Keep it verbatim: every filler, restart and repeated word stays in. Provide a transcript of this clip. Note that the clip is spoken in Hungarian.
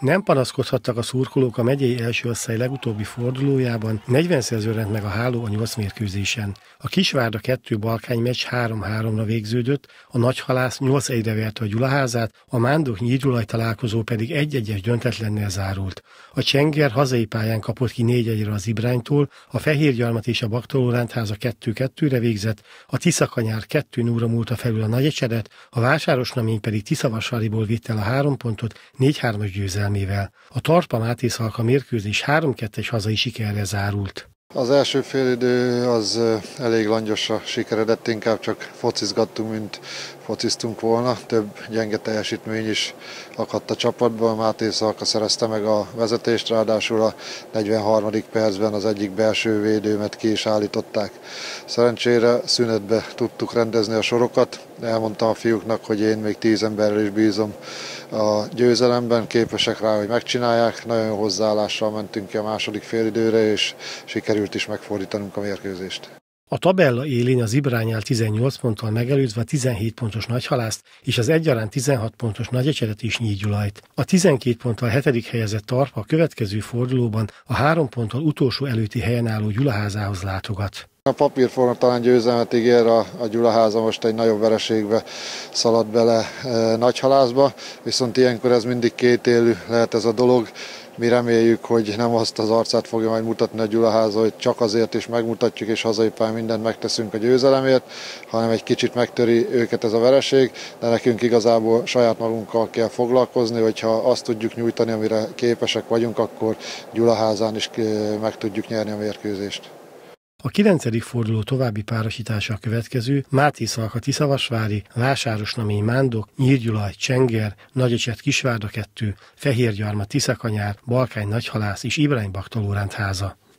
Nem panaszkodhattak a szurkolók a megyei első osztály legutóbbi fordulójában, negyvenszer zörrent meg a háló a nyolc mérkőzésen. A Kisvárda kettő Balkány meccs három-háromra végződött, a Nagyhalász nyolc egyre verte a Gyulaházát, a Mándok Nyírgyulaj találkozó pedig egy-egyes döntetlennel zárult. A Csenger hazai pályán kapott ki négy egyre az Ibránytól, a Fehérgyarmat és a Baktaló-Rendháza kettő-kettőre végzett, a Tiszakanyár kettő nulla múlta felül a Nagyecsedet, a Vásárosnamény pedig Tiszavasváriból vitt el a három pontot négy-hármas győzelmével. A Tarpa Máté Szalka mérkőzés három-kettes hazai sikerre zárult. Az első félidő az elég langyosra sikeredett, inkább csak focizgattunk, mint fociztunk volna. Több gyenge teljesítmény is akadt a csapatban. Máté Szalka szerezte meg a vezetést, ráadásul a negyvenharmadik percben az egyik belső védőmet ki is állították. Szerencsére szünetbe tudtuk rendezni a sorokat. Elmondtam a fiúknak, hogy én még tíz emberrel is bízom a győzelemben, képesek rá, hogy megcsinálják. Nagyon jó hozzáállással mentünk ki a második félidőre, és sikerült is megfordítanunk a mérkőzést. A tabella élén az Ibrány áll tizennyolc ponttal megelőzve a tizenhét pontos Nagyhalászt és az egyaránt tizenhat pontos Nagyecsedet és Nyírgyulajt. A tizenkét ponttal hetedik helyezett Tarpa a következő fordulóban a három ponttal utolsó előtti helyen álló Gyulaházához látogat. A papírforma talán győzelmet ígér, a, a Gyulaháza most egy nagyobb vereségbe szaladt bele e, Nagyhalászba, viszont ilyenkor ez mindig kétélű lehet ez a dolog. Mi reméljük, hogy nem azt az arcát fogja majd mutatni a Gyulaháza, hogy csak azért is megmutatjuk, és hazai pályán mindent megteszünk a győzelemért, hanem egy kicsit megtöri őket ez a vereség, de nekünk igazából saját magunkkal kell foglalkozni, hogyha azt tudjuk nyújtani, amire képesek vagyunk, akkor Gyulaházán is meg tudjuk nyerni a mérkőzést. A kilencedik forduló további párosítása a következő: Máté Szalka Tiszavasvári, Vásárosnamény Mándok, Nyírgyulaj Csenger, Nagyecset Kisvárda kettő, Fehérgyarmat Tiszakanyár, Balkány Nagyhalász és Ibrány Baktaló-Rendháza.